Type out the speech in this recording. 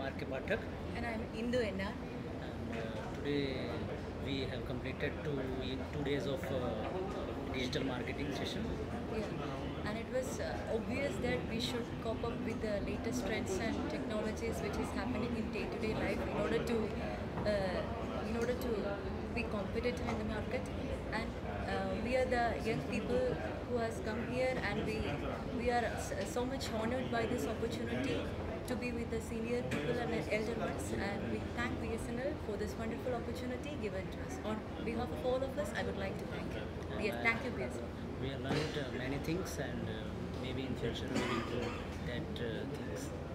R.K. Pathak. And I'm Indu Enna. And today we have completed 2 days of digital marketing session. Yeah. And it was obvious that we should cope up with the latest trends and technologies which is happening in day-to-day life in order to be competitive in the market. And we are the young people who has come here, and we are so much honored by this opportunity to be with the senior people and the elder ones, and we thank BSNL for this wonderful opportunity given to us. On behalf of all of us, I would like to thank you. Yes, thank you, BSNL. We have learned many things, and maybe in future we will do that things.